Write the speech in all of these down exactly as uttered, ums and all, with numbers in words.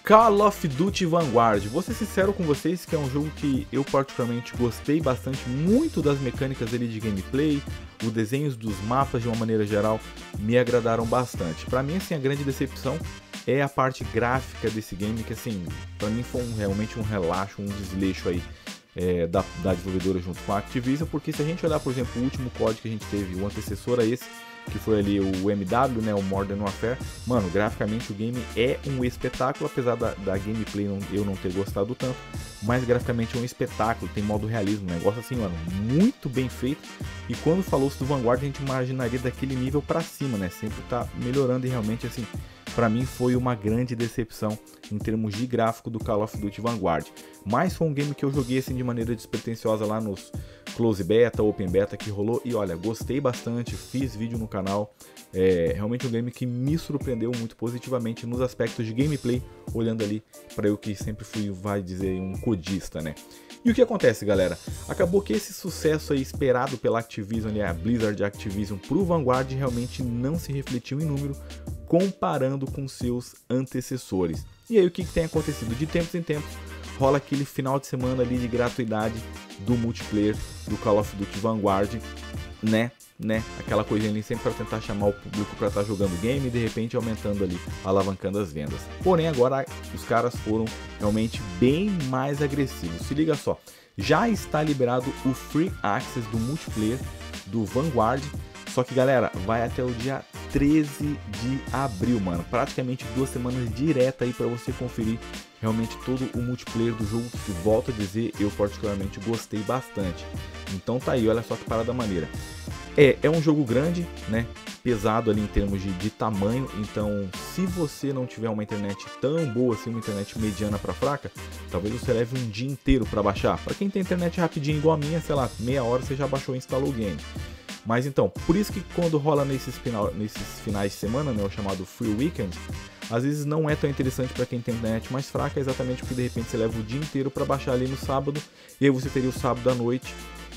Call of Duty Vanguard. Vou ser sincero com vocês que é um jogo que eu particularmente gostei bastante, muito das mecânicas dele de gameplay, os desenhos dos mapas de uma maneira geral me agradaram bastante. Para mim, assim, a grande decepção é a parte gráfica desse game, que assim, para mim foi um, realmente um relaxo, um desleixo aí é, da, da desenvolvedora junto com a Activision, porque se a gente olhar, por exemplo, o último C O D que a gente teve, o antecessor a esse, que foi ali o M W, né, o Modern Warfare, mano, graficamente o game é um espetáculo, apesar da, da gameplay não, eu não ter gostado tanto, mas graficamente é um espetáculo, tem modo realismo, um negócio assim, mano, muito bem feito, e quando falou-se do Vanguard a gente imaginaria daquele nível pra cima, né, sempre tá melhorando e realmente assim, pra mim foi uma grande decepção em termos de gráfico do Call of Duty Vanguard, mas foi um game que eu joguei assim de maneira despretensiosa lá nos Close Beta, Open Beta que rolou e olha, gostei bastante, fiz vídeo no canal, é realmente um game que me surpreendeu muito positivamente nos aspectos de gameplay, olhando ali para eu que sempre fui, vai dizer, um codista, né? E o que acontece, galera? Acabou que esse sucesso aí esperado pela Activision, ali, a Blizzard Activision pro Vanguard realmente não se refletiu em número comparando com seus antecessores. E aí o que, que tem acontecido? De tempos em tempos rola aquele final de semana ali de gratuidade do multiplayer do Call of Duty Vanguard, né? né? Aquela coisinha ali sempre para tentar chamar o público para estar tá jogando game e de repente aumentando ali, alavancando as vendas. Porém agora os caras foram realmente bem mais agressivos. Se liga só, já está liberado o Free Access do multiplayer do Vanguard, só que galera, vai até o dia treze de abril, mano, praticamente duas semanas direta aí para você conferir realmente todo o multiplayer do jogo, que volto a dizer, eu particularmente gostei bastante. Então tá aí, olha só que parada maneira. É, é um jogo grande, né, pesado ali em termos de, de tamanho, então se você não tiver uma internet tão boa assim, uma internet mediana para fraca, talvez você leve um dia inteiro para baixar. Para quem tem internet rapidinho igual a minha, sei lá, meia hora você já baixou e instalou o game. Mas então, por isso que quando rola nesses, final, nesses finais de semana, né, o chamado Free Weekend, às vezes não é tão interessante para quem tem internet mais fraca, exatamente porque de repente você leva o dia inteiro para baixar ali no sábado, e aí você teria o sábado à noite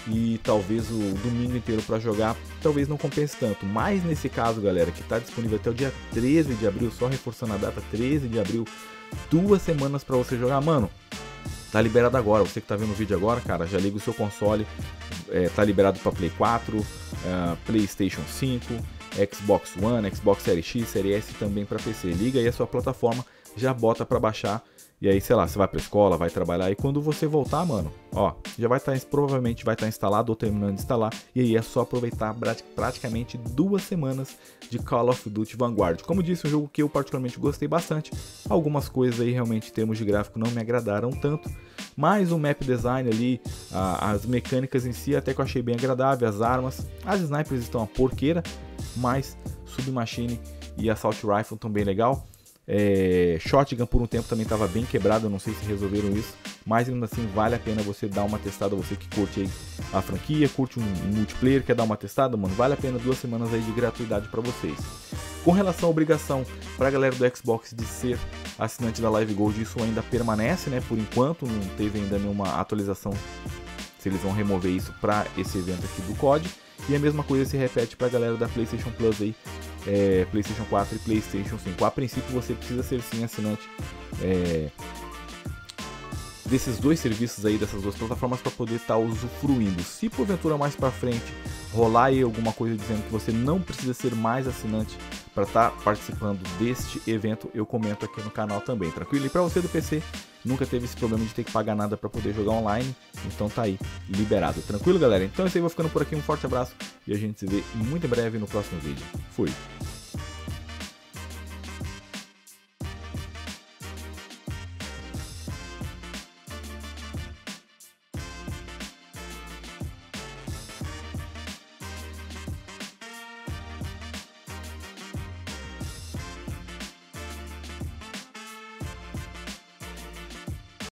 e talvez o domingo inteiro para jogar, talvez não compense tanto. Mas nesse caso, galera, que está disponível até o dia treze de abril, só reforçando a data, treze de abril, duas semanas para você jogar, mano, tá liberado agora. Você que tá vendo o vídeo agora, cara, já liga o seu console, é, tá liberado para Play quatro, uh, PlayStation cinco, Xbox One, Xbox Series X, Series S, também para P C. Liga aí a sua plataforma, já bota para baixar. E aí, sei lá, você vai pra escola, vai trabalhar, e quando você voltar, mano, ó, já vai estar, provavelmente vai estar instalado ou terminando de instalar, e aí é só aproveitar praticamente duas semanas de Call of Duty Vanguard. Como disse, um jogo que eu particularmente gostei bastante, algumas coisas aí realmente em termos de gráfico não me agradaram tanto, mas o map design ali, a, as mecânicas em si até que eu achei bem agradável, as armas, as snipers estão uma porqueira, mas Submachine e Assault Rifle estão bem legal. É, Shotgun por um tempo também estava bem quebrado, eu não sei se resolveram isso, mas ainda assim vale a pena você dar uma testada, você que curte aí a franquia, curte um, um multiplayer, quer dar uma testada, mano, vale a pena duas semanas aí de gratuidade para vocês. Com relação à obrigação para a galera do Xbox de ser assinante da Live Gold, isso ainda permanece, né, por enquanto, não teve ainda nenhuma atualização se eles vão remover isso para esse evento aqui do C O D, e a mesma coisa se repete para a galera da PlayStation Plus aí, É, PlayStation quatro e PlayStation cinco. A princípio você precisa ser sim assinante é, desses dois serviços aí, dessas duas plataformas, para poder estar tá usufruindo. Se porventura mais para frente rolar aí alguma coisa dizendo que você não precisa ser mais assinante para estar tá participando deste evento, eu comento aqui no canal também, tranquilo? E para você do P C, nunca teve esse problema de ter que pagar nada para poder jogar online, então tá aí, liberado, tranquilo, galera? Então é isso aí, vou ficando por aqui, um forte abraço e a gente se vê muito em breve no próximo vídeo. Fui!